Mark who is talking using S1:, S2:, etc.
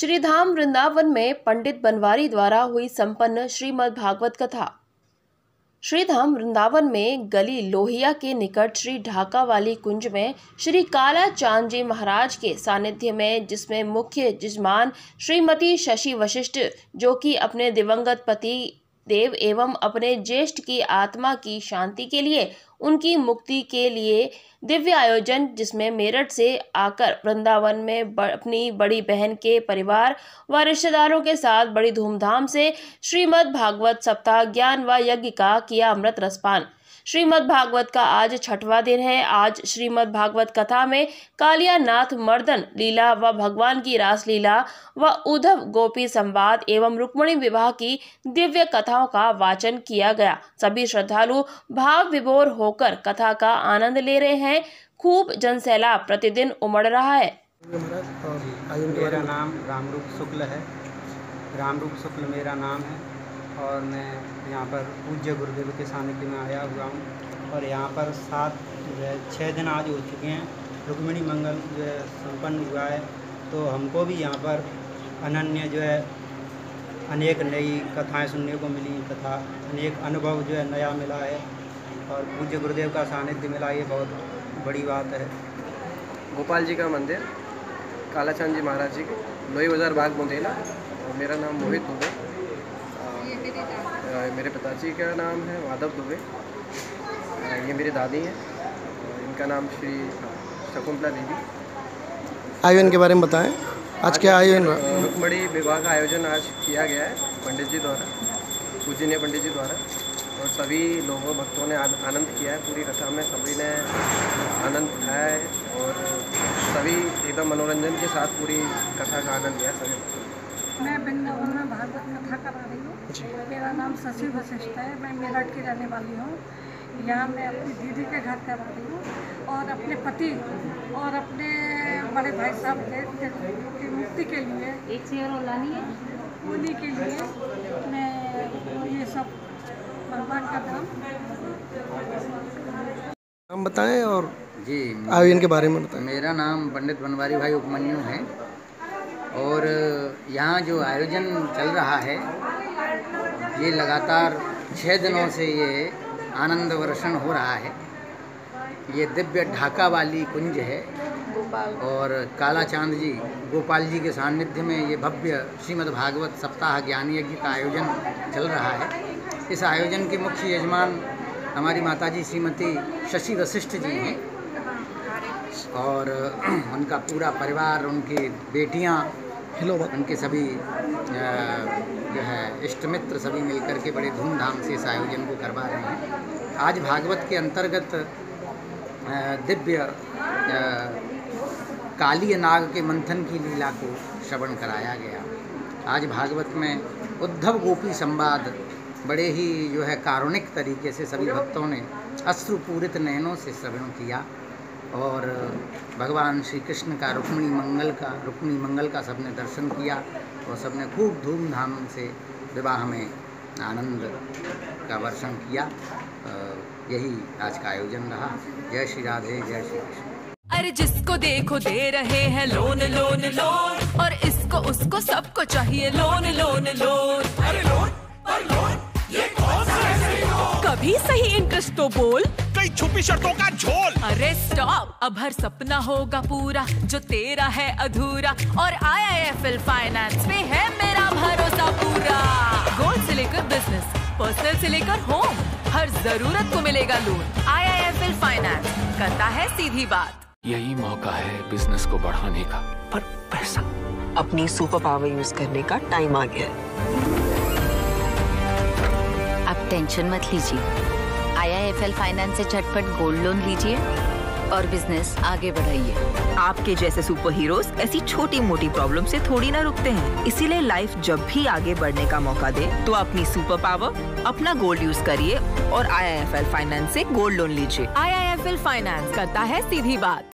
S1: श्रीधाम वृंदावन में पंडित बनवारी द्वारा हुई संपन्न श्रीमद् भागवत कथा। श्रीधाम वृंदावन में गली लोहिया के निकट श्री ढाका वाली कुंज में श्री काला चांद जी महाराज के सानिध्य में, जिसमें मुख्य जजमान श्रीमती शशि वशिष्ठ, जो कि अपने दिवंगत पति देव एवं अपने ज्येष्ठ की आत्मा की शांति के लिए, उनकी मुक्ति के लिए दिव्य आयोजन, जिसमें मेरठ से आकर वृंदावन में अपनी बड़ी बहन के परिवार व रिश्तेदारों के साथ बड़ी धूमधाम से श्रीमद् भागवत सप्ताह ज्ञान व यज्ञ का किया अमृत रसपान। श्रीमद् भागवत का आज 6वां दिन है। आज श्रीमद् भागवत कथा में कालिया नाथ मर्दन लीला व भगवान की रास लीला व उद्धव गोपी संवाद एवं रुक्मिणी विवाह की दिव्य कथाओं का वाचन किया गया। सभी श्रद्धालु भाव विभोर होकर कथा का आनंद ले रहे हैं। खूब जनसैलाब प्रतिदिन उमड़ रहा है।
S2: मेरा नाम रामरूप शुक्ल है। रामरूप शुक्ल मेरा नाम है और मैं यहाँ पर पूज्य गुरुदेव के सानिध्य में आया हुआ हूँ। और यहाँ पर 6 दिन आज हो चुके हैं। रुक्मिणी मंगल जो है संपन्न हुआ है, तो हमको भी यहाँ पर अनन्य जो है अनेक नई कथाएं सुनने को मिली तथा अनेक अनुभव जो है नया मिला है और पूज्य गुरुदेव का सानिध्य मिला, ये बहुत बड़ी बात है।
S3: गोपाल जी का मंदिर काला चांद जी महाराज जी के लोही बाजार बाग मुंदेला। और मेरा नाम मोहित दुबे, मेरे पिताजी का नाम है माधव दुबे, ये मेरी दादी हैं, इनका नाम श्री शकुंतला देवी।
S4: आयोजन के बारे में बताएं, आज क्या आयोजन?
S3: रुक्मिणी विवाह का आयोजन आज किया गया है पंडित जी द्वारा, पूजनीय पंडित जी द्वारा, और सभी लोगों भक्तों ने आनंद किया है। पूरी कथा में सभी ने आनंद उठाया है और सभी एकदम मनोरंजन के साथ पूरी कथा का आनंद लिया सभी।
S5: मैं वृंदावन में भागवत कथा करा रही हूँ। मेरा नाम शशि वशिष्ठ है। मैं मेरठ की रहने वाली हूँ। यहाँ मैं अपनी दीदी के घर करा रही हूँ और अपने पति और अपने बड़े भाई साहब की मुक्ति के लिए एक चेयर लानी है, उन्हीं के लिए मैं ये सब भगवान का
S4: नाम बताएं और
S6: जी
S4: आयोजन के बारे में बताएं।
S6: मेरा नाम पंडित बनवारी भाई उपमन्यु है और यहाँ जो आयोजन चल रहा है ये लगातार 6 दिनों से ये आनंद वर्षण हो रहा है। ये दिव्य ढाका वाली कुंज है और काला चांद जी गोपाल जी के सानिध्य में ये भव्य श्रीमद् भागवत सप्ताह ज्ञान यज्ञ का आयोजन चल रहा है। इस आयोजन के मुख्य यजमान हमारी माताजी श्रीमती शशि वशिष्ठ जी हैं और उनका पूरा परिवार, उनकी बेटियां, उनके सभी जो है इष्ट मित्र सभी मिलकर के बड़े धूमधाम से इस आयोजन को करवा रहे हैं। आज भागवत के अंतर्गत दिव्य काली नाग के मंथन की लीला को श्रवण कराया गया। आज भागवत में उद्धव गोपी संवाद बड़े ही जो है कारुणिक तरीके से सभी भक्तों ने अश्रुपूरित नयनों से श्रवण किया और भगवान श्री कृष्ण का रुक्मिणी मंगल का सबने दर्शन किया और सबने खूब धूमधाम से विवाह में आनंद का वर्षण किया। यही आज का आयोजन रहा। जय श्री राधे, जय श्री कृष्ण।
S7: अरे जिसको देखो दे रहे हैं लोन लोन लोन, और इसको उसको सबको चाहिए लोन लोन लोन। अरे लोन पर लोन, ये कौन सा है लोन? कभी सही इंटरेस्ट तो बोल,
S8: कई छुपी शर्तों का झोल।
S7: अरे स्टॉप, अब हर सपना होगा पूरा जो तेरा है अधूरा, और IIFL फाइनेंस पे है मेरा भरोसा पूरा। गोल्ड से लेकर बिजनेस, पर्सनल से लेकर होम, हर जरूरत को मिलेगा लोन। IIFL फाइनेंस करता है सीधी बात।
S8: यही मौका है बिजनेस को बढ़ाने का, पर पैसा।
S9: अपनी सुपर पावर यूज करने का टाइम आ गया है।
S10: आप टेंशन मत लीजिए, IIFL फाइनेंस से झटपट गोल्ड लोन लीजिए और बिजनेस आगे बढ़ाइए।
S9: आपके जैसे सुपर हीरोज ऐसी छोटी मोटी प्रॉब्लम से थोड़ी ना रुकते हैं, इसीलिए लाइफ जब भी आगे बढ़ने का मौका दे तो अपनी सुपर पावर, अपना गोल्ड यूज करिए और IIFL फाइनेंस से गोल्ड लोन लीजिए।
S7: IIFL फाइनेंस करता है सीधी बात।